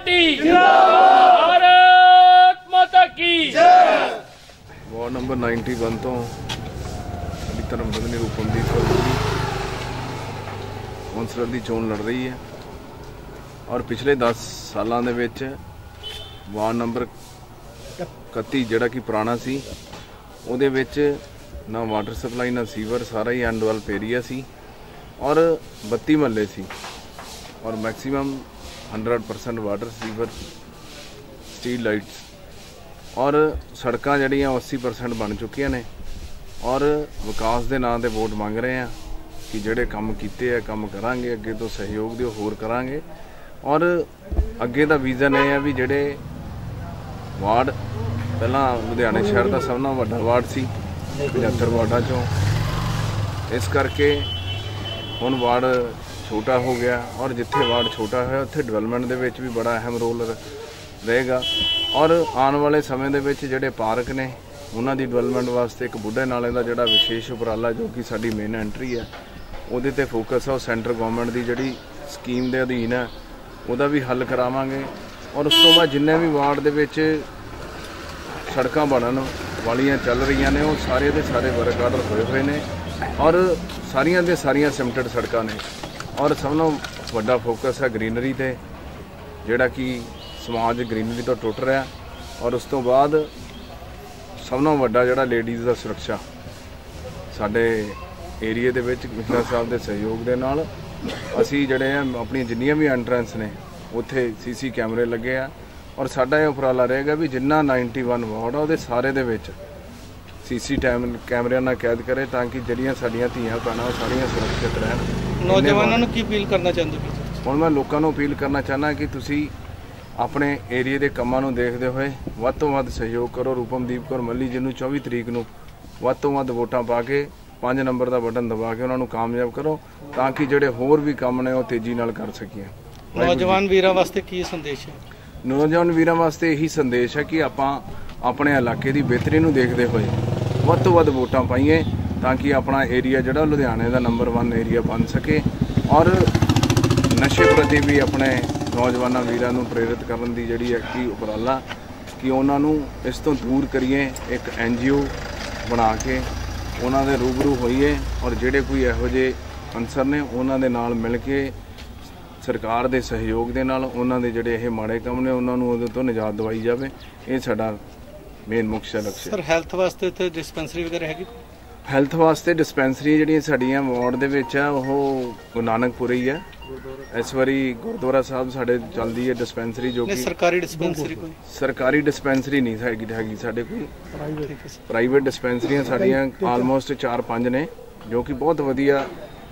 Party Bharat माता की ward number 91 तो धर्म पत्नी रूपमदीप कौर कौंसलर की चोन लड़ रही है और पिछले 10 सालों के विच वार्ड नंबर 31 जिहड़ा कि पुराना सी उहदे विच ना वाटर सप्लाई ना सीवर सारा ही अनडेवलप एरिया सी और 32 महल्ले सी और maximum 100% water sewer street lights और सड़कां जिहड़ियां 80% बन चुकियां ने और विकास के नाम से वोट मंग रहे हैं कि जिहड़े काम कीते हैं काम करांगे अगे तो सहयोग दिओ होर करांगे और अगे दा विजन ये है भी जिहड़े वार्ड पहला लुधियाने शहर का सब नाल वड्डा वार्ड सी 75 वार्डां चों इस करके हुण वार्ड छोटा हो गया और जिथे वार्ड छोटा है उत्थे डिवेलपमेंट दे विच भी बड़ा अहम रोल रहेगा और आने वाले समय दे विच जिहड़े पार्क ने उन्हां दी डिवेलपमेंट वास्ते एक बुढ़े नाले का जिहड़ा विशेष उपराला जो कि साडी मेन एंट्री है उहदे ते फोकस है सेंटर गवर्नमेंट की जिहड़ी स्कीम के अधीन है उहदा भी हल करावांगे और उस तो बाद जिन्ने भी वार्ड दे विच सड़कां बनन वालियां चल रही ने वो सारे दे सारे वर्क आर्डर होए हुए ने और सारियां दे सारियां सिमटड सड़कां ने और सब नालों वड्डा फोकस है ग्रीनरी ते जिहड़ा कि समाज ग्रीनरी तो टुट रहा और उस तो बाद सब नालों वड्डा जिहड़ा लेडीज़ दा सुरक्षा साडे एरिए दे विच कमिश्नर साहब दे सहयोग दे नाल असीं जिहड़े अपनी जिन्नियां भी एंट्रेंस ने उत्थे सीसी कैमरे लगे आ और साडा ये उपराला रहेगा भी जिन्ना 91 वार्ड आ उहदे सारे दे विच सीसी कैमरिਆਂ ਨਾਲ कैद करे ताकि ਜਿਹੜੀਆਂ ਸਾਡੀਆਂ ਧੀਆਂ ਭੈਣਾਂ ਉਹ ਸਾਰੀਆਂ ਸੁਰੱਖਿਅਤ ਰਹਿਣ। नौजवानों ਨੂੰ ਕੀ ਅਪੀਲ ਕਰਨਾ ਚਾਹੁੰਦੇ ਹੋ? ਹੁਣ ਮੈਂ ਲੋਕਾਂ ਨੂੰ ਅਪੀਲ ਕਰਨਾ ਚਾਹੁੰਦਾ ਕਿ ਤੁਸੀਂ ਆਪਣੇ ਏਰੀਏ ਦੇ ਕੰਮਾਂ ਨੂੰ ਦੇਖਦੇ ਹੋਏ ਵੱਧ ਤੋਂ ਵੱਧ ਸਹਿਯੋਗ ਕਰੋ। ਰੂਪਮਦੀਪ ਕੌਰ ਮੱਲੀ ਜਿਹਨੂੰ 24 ਤਰੀਕ ਨੂੰ ਵੱਧ ਤੋਂ ਵੱਧ ਵੋਟਾਂ ਪਾ ਕੇ 5 ਨੰਬਰ ਦਾ ਬਟਨ ਦਬਾ ਕੇ ਉਹਨਾਂ ਨੂੰ ਕਾਮਯਾਬ ਕਰੋ ਤਾਂ ਕਿ ਜਿਹੜੇ ਹੋਰ ਵੀ ਕੰਮ ਨੇ ਉਹ ਤੇਜ਼ੀ ਨਾਲ ਕਰ ਸਕੀਏ। ਨੌਜਵਾਨ ਵੀਰਾਂ ਵਾਸਤੇ ਕੀ ਸੰਦੇਸ਼ ਹੈ? ਨੌਜਵਾਨ ਵੀਰਾਂ ਵਾਸਤੇ ਇਹੀ ਸੰਦੇਸ਼ ਹੈ ਕਿ ਆਪਾਂ ਆਪਣੇ ਇਲਾਕੇ ਦੀ ਬਿਹਤਰੀ ਨੂੰ ਦੇਖਦੇ ਹੋਏ ਵੱਧ ਤੋਂ ਵੱਧ ਵੋਟਾਂ ਪਾਈਏ ਤਾਂ ਕਿ ਆਪਣਾ ਏਰੀਆ ਜਿਹੜਾ ਲੁਧਿਆਣੇ ਦਾ ਨੰਬਰ 1 ਏਰੀਆ ਬਣ ਸਕੇ ਔਰ ਨਸ਼ੇ ਪ੍ਰਤੀ ਵੀ ਆਪਣੇ ਨੌਜਵਾਨਾਂ ਵੀਰਾਂ ਨੂੰ ਪ੍ਰੇਰਿਤ ਕਰਨ ਦੀ ਜਿਹੜੀ ਹੈ ਕਿ ਉਪਰਾਲਾ ਕਿ ਉਹਨਾਂ ਨੂੰ ਇਸ ਤੋਂ ਦੂਰ ਕਰੀਏ। ਇੱਕ NGO ਬਣਾ ਕੇ ਉਹਨਾਂ ਦੇ ਰੂਬਰੂ ਹੋਈਏ ਔਰ ਜਿਹੜੇ ਕੋਈ ਇਹੋ ਜਿਹੇ ਅਨਸਰ ਨੇ ਉਹਨਾਂ ਦੇ ਨਾਲ ਮਿਲ ਕੇ ਸਰਕਾਰ ਦੇ ਸਹਿਯੋਗ ਦੇ ਨਾਲ ਉਹਨਾਂ ਦੇ ਜਿਹੜੇ ਇਹ ਮਾੜੇ ਕੰਮ ਨੇ ਉਹਨਾਂ ਨੂੰ ਉਹਦੇ ਤੋਂ ਨਿਜਾਤ ਦਿਵਾਈ ਜਾਵੇ। ਇਹ ਸਾਡਾ ਮੇਨ ਮੁੱਖ ਲਕਸ਼ ਹੈ। ਸਰ ਹੈਲਥ ਵਾਸਤੇ ਇੱਥੇ ਡਿਸਪੈਂਸਰੀ ਵਗੈਰਾ ਹੈਗੀ? ਹੈਲਥ ਵਾਸਤੇ ਡਿਸਪੈਂਸਰੀ ਜਿਹੜੀਆਂ ਸਾਡੀਆਂ ਵਾਰਡ ਦੇ ਵਿੱਚ ਆ ਉਹ ਗੁਰੂ ਨਾਨਕਪੁਰੇ ਹੀ ਹੈ। ਇਸ ਵਾਰੀ ਗੁਰਦੁਆਰਾ ਸਾਹਿਬ ਸਾਡੇ ਚੱਲਦੀ ਹੈ ਡਿਸਪੈਂਸਰੀ ਜੋ ਕਿ ਸਰਕਾਰੀ ਡਿਸਪੈਂਸਰੀ ਕੋਈ ਸਰਕਾਰੀ ਡਿਸਪੈਂਸਰੀ ਨਹੀਂ ਹੈਗੀ ਸਾਡੇ ਕੋਈ ਪ੍ਰਾਈਵੇਟ ਡਿਸਪੈਂਸਰੀਆਂ ਸਾਡੀਆਂ ਆਲਮੋਸਟ 4-5 ਨੇ ਜੋ ਕਿ ਬਹੁਤ ਵਧੀਆ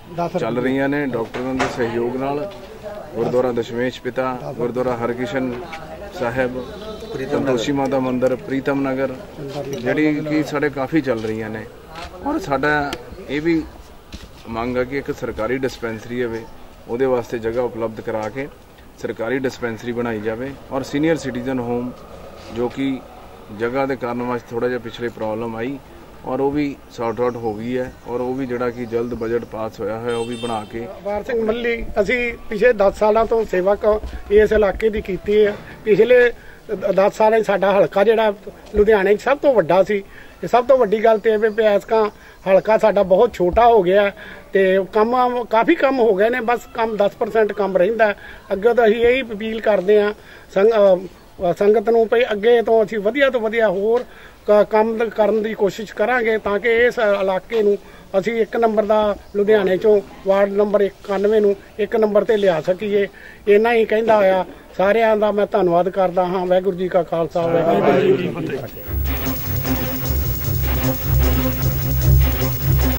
ਚੱਲ ਰਹੀਆਂ ਨੇ ਡਾਕਟਰਾਂ ਦੇ ਸਹਿਯੋਗ ਨਾਲ। ਗੁਰਦੁਆਰਾ ਦਸ਼ਮੇਸ਼ ਪਿਤਾ ਗੁਰਦੁਆਰਾ ਹਰਕ੍ਰਿਸ਼ਨ ਸਾਹਿਬ ਸੰਤੋਸ਼ੀ ਮਾਤਾ ਮੰਦਰ ਪ੍ਰੀਤਮ ਨਗਰ ਜਿਹੜੀ ਕਿ ਸਾਡੇ ਕਾफ़ी ਚੱਲ ਰਹੀਆਂ ਨੇ ਔਰ ਸਾਡਾ ਇਹ ਵੀ ਮੰਗ ਹੈ ਕਿ ਇੱਕ ਸਰਕਾਰੀ ਡਿਸਪੈਂਸਰੀ ਹੋਵੇ ਉਹਦੇ ਵਾਸਤੇ ਜਗ੍ਹਾ ਉਪਲਬਧ ਕਰਾ ਕੇ ਸਰਕਾਰੀ ਡਿਸਪੈਂਸਰੀ ਬਣਾਈ ਜਾਵੇ ਔਰ ਸੀਨੀਅਰ ਸਿਟੀਜ਼ਨ ਹੋਮ ਜੋ ਕਿ ਜਗ੍ਹਾ ਦੇ ਕਾਰਨ ਵਾਸਤੇ ਥੋੜਾ ਜਿਹਾ ਪਿਛਲੇ ਪ੍ਰੋਬਲਮ ਆਈ और वो भी सॉर्ट आउट हो गई है और वो भी जिहड़ा कि जल्द बजट पास होया है वो भी बना के। वार सिंह मल्ली असी पिछले 10 सालों तो सेवा इस इलाके की कीती है। पिछले 10 साल साडा हलका जिहड़ा लुधियाने सब तो वड्डा सी। सब तो वड्डी गल ते ऐसका हलका साडा बहुत छोटा हो गया ते काम काफ़ी कम हो गए ने बस काम 10% कम रहिंदा। अगे तो असीं यही अपील करते हैं संगत नूं भई अगे तो असीं वधिया तो वधिया होर काम करन दी कोशिश करांगे ताकि इस इलाके नूं असीं 1 नंबर दा लुधियाने चों वार्ड नंबर 91 नूं 1 नंबर ते लिया सकीए। इन्ना ही कहंदा होया सारिआं दा मैं धन्नवाद करदा हां। वाहिगुरू जी का खालसा वाहिगुरू जी की फतेह।